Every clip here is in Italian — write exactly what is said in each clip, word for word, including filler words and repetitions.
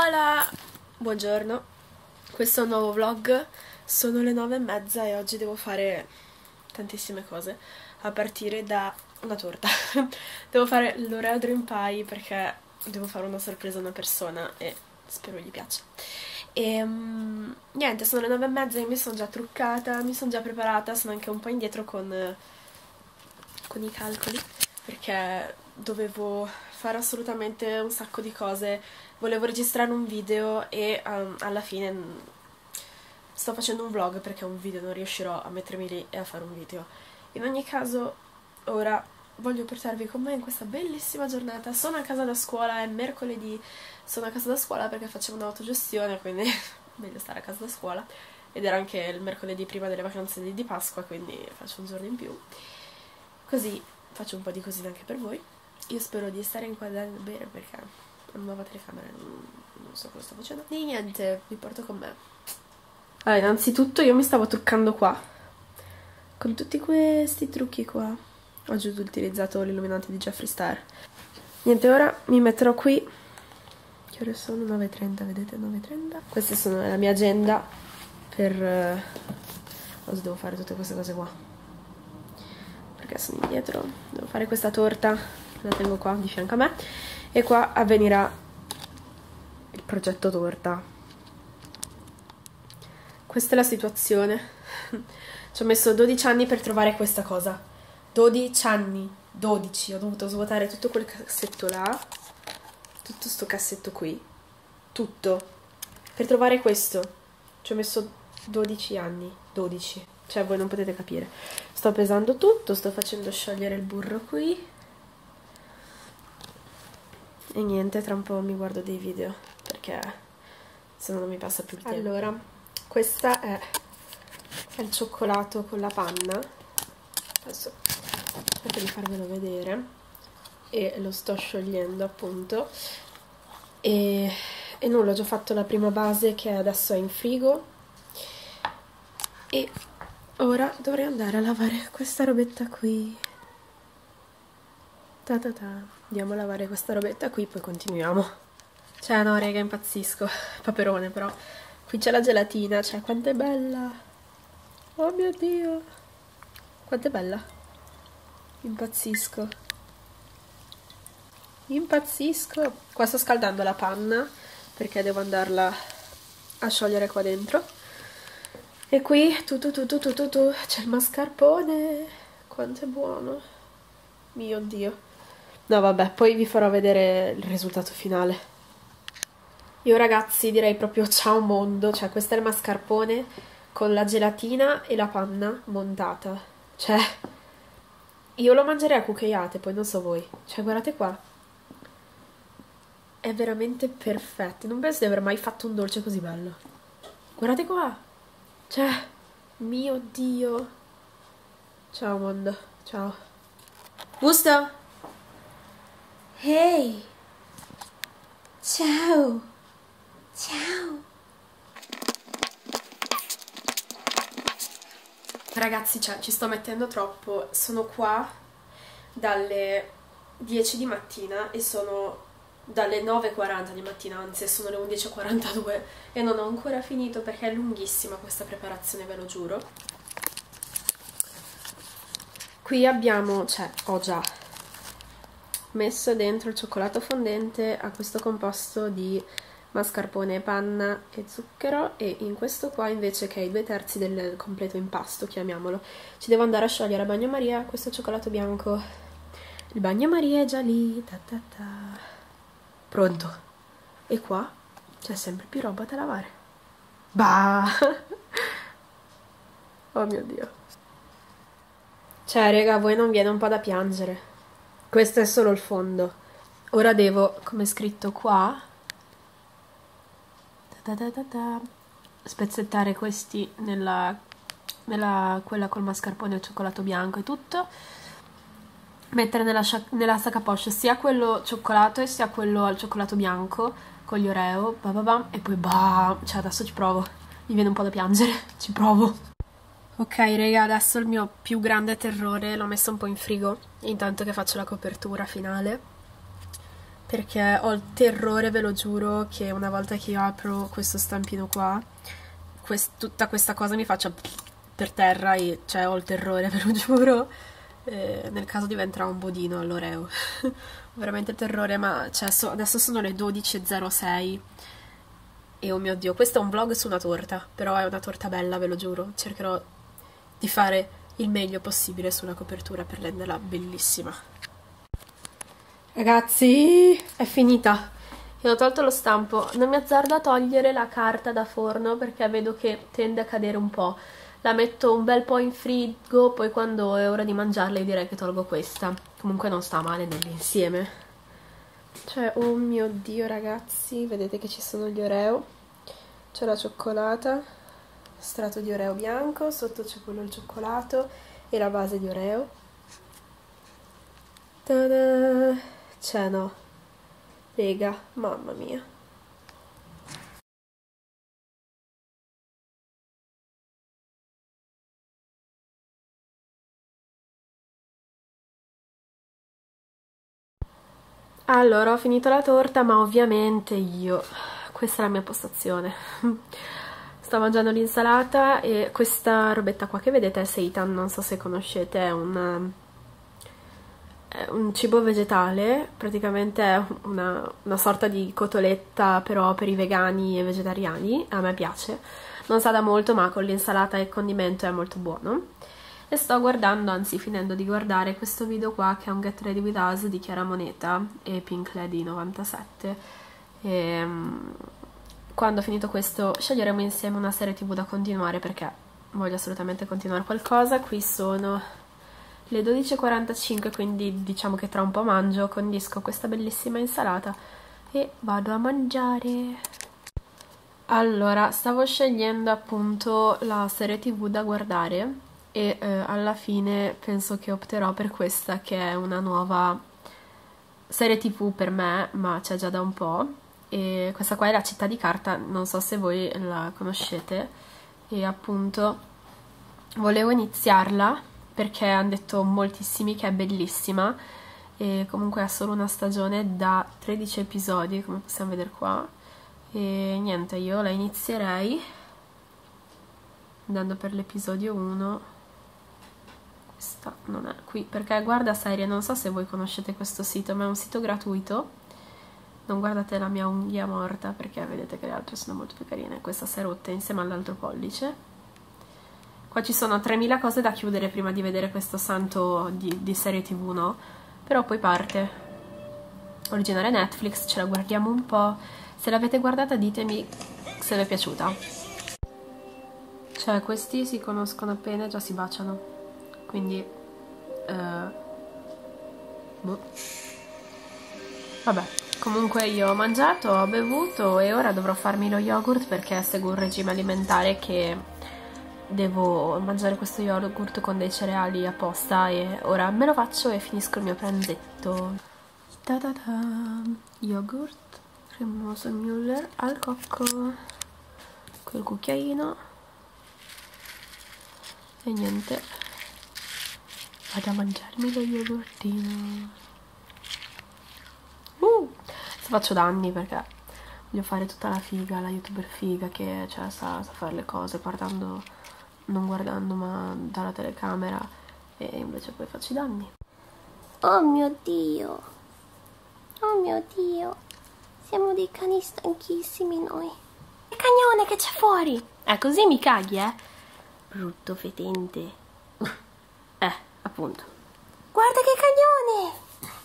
Hola! Buongiorno, questo è un nuovo vlog, sono le nove e mezza e oggi devo fare tantissime cose, a partire da una torta. Devo fare l'Oreo Dream Pie perché devo fare una sorpresa a una persona e spero gli piaccia. E um, niente, sono le nove e mezza, io mi sono già truccata, mi sono già preparata, sono anche un po' indietro con, con i calcoli perché dovevo fare assolutamente un sacco di cose. Volevo registrare un video e um, alla fine sto facendo un vlog perché un video non riuscirò a mettermi lì e a fare un video. In ogni caso, ora voglio portarvi con me in questa bellissima giornata. Sono a casa da scuola, è mercoledì, sono a casa da scuola perché facevo un'autogestione, quindi meglio stare a casa da scuola. Ed era anche il mercoledì prima delle vacanze di, di Pasqua, quindi faccio un giorno in più. Così faccio un po' di cosine anche per voi. Io spero di stare inquadrando bene perché ho una nuova telecamera, non, non so cosa sto facendo. E niente, vi porto con me. Allora, innanzitutto io mi stavo truccando qua, con tutti questi trucchi qua. Oggi ho utilizzato l'illuminante di Jeffree Star. Niente, ora mi metterò qui. Che ore sono? nove e trenta, vedete? nove e trenta. Questa sono la mia agenda per... Uh, oggi devo fare tutte queste cose qua. Perché sono indietro. Devo fare questa torta, la tengo qua di fianco a me. E qua avvenirà il progetto torta. Questa è la situazione. Ci ho messo dodici anni per trovare questa cosa. dodici anni. dodici. Ho dovuto svuotare tutto quel cassetto là. Tutto sto cassetto qui. Tutto. Per trovare questo. Ci ho messo dodici anni. dodici. Cioè voi non potete capire. Sto pesando tutto. Sto facendo sciogliere il burro qui. E niente, tra un po' mi guardo dei video, perché se no non mi passa più il tempo. Allora, questa è, è il cioccolato con la panna. Adesso cerco di farvelo vedere. E lo sto sciogliendo appunto. E, e nulla, ho già fatto la prima base che adesso è in frigo. E ora dovrei andare a lavare questa robetta qui. Ta ta ta. Andiamo a lavare questa robetta qui, poi continuiamo. Cioè, no, raga, impazzisco. Paperone, però. Qui c'è la gelatina, cioè, quanto è bella. Oh mio Dio. Quanto è bella. Impazzisco. Impazzisco. Qua sto scaldando la panna, perché devo andarla a sciogliere qua dentro. E qui, tu tu tu tu tu tu tu, c'è il mascarpone. Quanto è buono. Mio Dio. No vabbè, poi vi farò vedere il risultato finale. Io ragazzi direi proprio ciao mondo. Cioè questo è il mascarpone con la gelatina e la panna montata. Cioè io lo mangerei a cucchiaiate, poi non so voi. Cioè guardate qua. È veramente perfetto. Non penso di aver mai fatto un dolce così bello. Guardate qua. Cioè, mio Dio. Ciao mondo, ciao. Gusto? Ehi, ciao, ciao. Ragazzi, cioè, ci sto mettendo troppo. Sono qua dalle dieci di mattina e sono dalle nove e quaranta di mattina, anzi sono le undici e quarantadue e non ho ancora finito perché è lunghissima questa preparazione, ve lo giuro. Qui abbiamo, cioè, ho già messo dentro il cioccolato fondente a questo composto di mascarpone, panna e zucchero, e in questo qua invece, che è i due terzi del completo impasto, chiamiamolo, ci devo andare a sciogliere a bagnomaria questo cioccolato bianco. Il bagnomaria è già lì, ta ta ta. Pronto. E qua c'è sempre più roba da lavare. Bah! Oh mio Dio. Cioè raga, a voi non viene un po' da piangere? Questo è solo il fondo. Ora devo, come è scritto qua, ta ta ta ta, spezzettare questi nella, nella quella col mascarpone e il cioccolato bianco e tutto, mettere nella, nella sac à poche sia quello cioccolato e sia quello al cioccolato bianco con gli Oreo, bah bah bah, e poi bah, cioè adesso ci provo, mi viene un po' da piangere, ci provo. Ok raga, adesso il mio più grande terrore l'ho messo un po' in frigo, intanto che faccio la copertura finale. perché ho il terrore, ve lo giuro, che una volta che io apro questo stampino qua, quest tutta questa cosa mi faccia per terra e cioè ho il terrore, ve lo giuro. Eh, nel caso diventerà un bodino all'Oreo. Veramente terrore, ma cioè, so, adesso sono le dodici e zero sei e oh mio Dio, questo è un vlog su una torta, però è una torta bella, ve lo giuro. Cercherò di fare il meglio possibile sulla copertura per renderla bellissima. Ragazzi, è finita e ho tolto lo stampo. Non mi azzardo a togliere la carta da forno perché vedo che tende a cadere un po'. La metto un bel po' in frigo, poi quando è ora di mangiarla io direi che tolgo questa. Comunque non sta male nell'insieme. Cioè, oh mio Dio ragazzi, vedete che ci sono gli Oreo. C'è la cioccolata, strato di Oreo bianco, sotto c'è quello al cioccolato e la base di Oreo. Ta-da! C'è no. Lega, mamma mia. Allora, ho finito la torta, ma ovviamente io... Questa è la mia postazione. Sto mangiando l'insalata e questa robetta qua che vedete è seitan, non so se conoscete, è un, è un cibo vegetale, praticamente è una, una sorta di cotoletta però per i vegani e vegetariani, a me piace. Non sa da molto, ma con l'insalata e il condimento è molto buono. E sto guardando, anzi finendo di guardare questo video qua che è un Get Ready With Us di Chiara Moneta e Pink Lady novantasette e quando ho finito questo sceglieremo insieme una serie tv da continuare perché voglio assolutamente continuare qualcosa. Qui sono le dodici e quarantacinque, quindi diciamo che tra un po' mangio, condisco questa bellissima insalata e vado a mangiare. Allora, stavo scegliendo appunto la serie tv da guardare e eh, alla fine penso che opterò per questa, che è una nuova serie tv per me, ma c'è già da un po'. E questa qua è La città di carta, non so se voi la conoscete, e appunto volevo iniziarla perché hanno detto moltissimi che è bellissima e comunque ha solo una stagione da tredici episodi, come possiamo vedere qua, e niente, io la inizierei andando per l'episodio uno. Questa non è qui, perché guarda serie, non so se voi conoscete questo sito, ma è un sito gratuito. Non guardate la mia unghia morta perché vedete che le altre sono molto più carine. Questa si è rotta insieme all'altro pollice. Qua ci sono tremila cose da chiudere prima di vedere questo santo di, di serie tv, no? Però poi parte. Originale Netflix, ce la guardiamo un po'. Se l'avete guardata ditemi se vi è piaciuta. Cioè, questi si conoscono appena e già si baciano. Quindi... Uh, boh. Vabbè. Comunque io ho mangiato, ho bevuto e ora dovrò farmi lo yogurt perché seguo un regime alimentare che devo mangiare questo yogurt con dei cereali apposta e ora me lo faccio e finisco il mio pranzetto. Ta -ta -ta. Yogurt cremoso Müller al cocco, col cucchiaino e niente, vado a mangiarmi lo yogurtino. Uh, se faccio danni perché voglio fare tutta la figa, la youtuber figa che cioè, sa, sa fare le cose guardando, non guardando ma dalla telecamera, e invece poi faccio i danni. Oh mio Dio, oh mio Dio, siamo dei cani stanchissimi noi. Che cagnone che c'è fuori! Eh, così mi caghi, eh? Brutto fetente. Eh, appunto. Guarda che cagnone!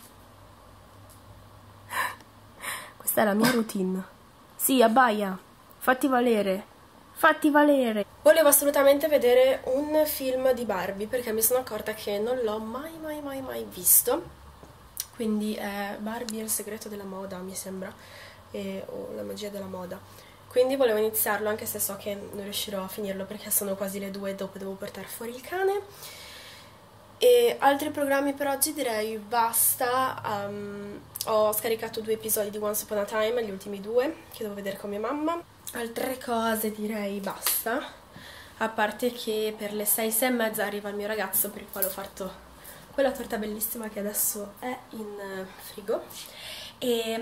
Questa è la mia routine. Sì, abbaia. Fatti valere. Fatti valere. Volevo assolutamente vedere un film di Barbie perché mi sono accorta che non l'ho mai mai mai mai visto. Quindi è Barbie e il segreto della moda, mi sembra, e, o la magia della moda. Quindi volevo iniziarlo anche se so che non riuscirò a finirlo perché sono quasi le due e dopo devo portare fuori il cane. E altri programmi per oggi direi basta. Um, ho scaricato due episodi di Once Upon a Time, gli ultimi due, che devo vedere con mia mamma. Altre cose direi basta, a parte che per le sei, sei e mezza arriva il mio ragazzo per il quale ho fatto quella torta bellissima che adesso è in frigo. e,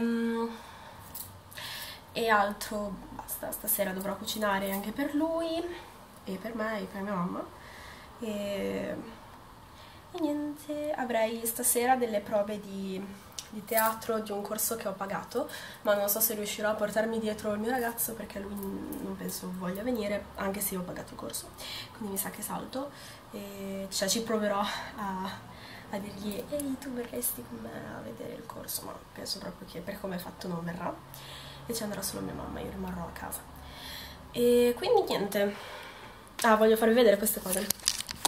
e altro, basta, stasera dovrò cucinare anche per lui e per me e per mia mamma e, e niente, avrei stasera delle prove di di teatro, di un corso che ho pagato, ma non so se riuscirò a portarmi dietro il mio ragazzo perché lui non penso voglia venire, anche se io ho pagato il corso, quindi mi sa che salto, e cioè ci proverò a, a dirgli ehi tu verresti con me a vedere il corso, ma penso proprio che per come è fatto non verrà e ci andrà solo mia mamma, io rimarrò a casa. E quindi niente, ah voglio farvi vedere queste cose.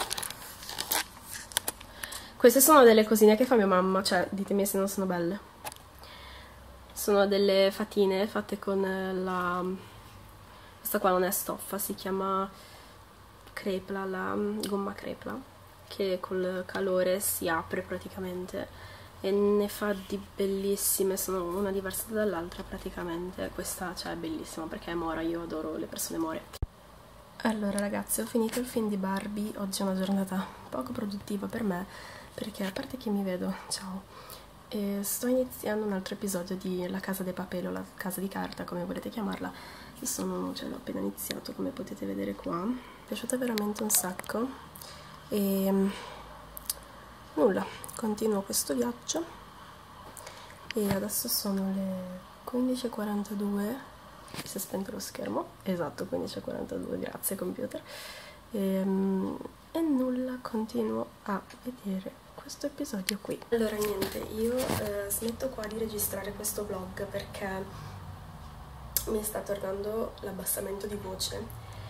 Queste sono delle cosine che fa mia mamma, cioè ditemi se non sono belle. Sono delle fatine fatte con la... questa qua non è stoffa, si chiama crepla, la gomma crepla, che col calore si apre praticamente e ne fa di bellissime, sono una diversa dall'altra praticamente. Questa cioè è bellissima perché è mora, io adoro le persone more. Allora ragazzi, ho finito il film di Barbie, oggi è una giornata poco produttiva per me, perché a parte che mi vedo, ciao, e sto iniziando un altro episodio di La Casa de Papel o La Casa di Carta, come volete chiamarla, e sono, cioè l'ho appena iniziato, come potete vedere qua, mi è piaciuta veramente un sacco, e nulla, continuo questo viaggio, e adesso sono le quindici e quarantadue, si è spento lo schermo, esatto, quindici e quarantadue, grazie computer, e, e nulla, continuo a vedere questo episodio qui. Allora niente, io eh, smetto qua di registrare questo vlog perché mi sta tornando l'abbassamento di voce.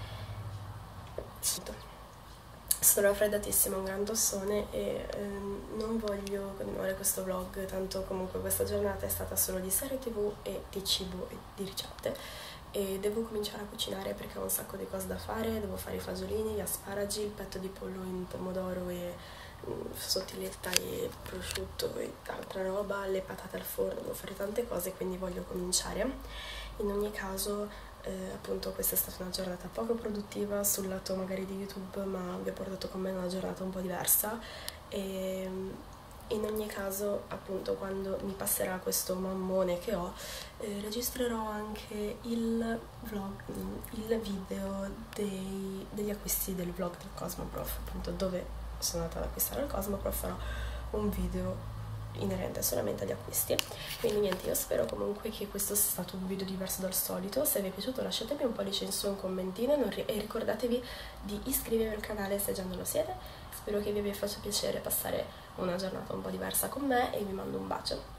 Sono raffreddatissima, un gran tossone e ehm, non voglio continuare questo vlog, tanto comunque questa giornata è stata solo di serie tv e di cibo e di ricette e devo cominciare a cucinare perché ho un sacco di cose da fare, devo fare i fagiolini, gli asparagi, il petto di pollo in pomodoro e sottiletta e prosciutto e altra roba, le patate al forno, devo fare tante cose, quindi voglio cominciare. In ogni caso eh, appunto questa è stata una giornata poco produttiva sul lato magari di YouTube, ma vi ho portato con me una giornata un po' diversa e in ogni caso appunto quando mi passerà questo mammone che ho eh, registrerò anche il vlog, il video dei, degli acquisti del vlog del Cosmoprof, appunto dove sono andata ad acquistare al Cosmoprof, farò un video inerente solamente agli acquisti. Quindi niente, io spero comunque che questo sia stato un video diverso dal solito. Se vi è piaciuto lasciatemi un pollice in su, un commentino e ricordatevi di iscrivervi al canale se già non lo siete. Spero che vi abbia fatto piacere passare una giornata un po' diversa con me e vi mando un bacio.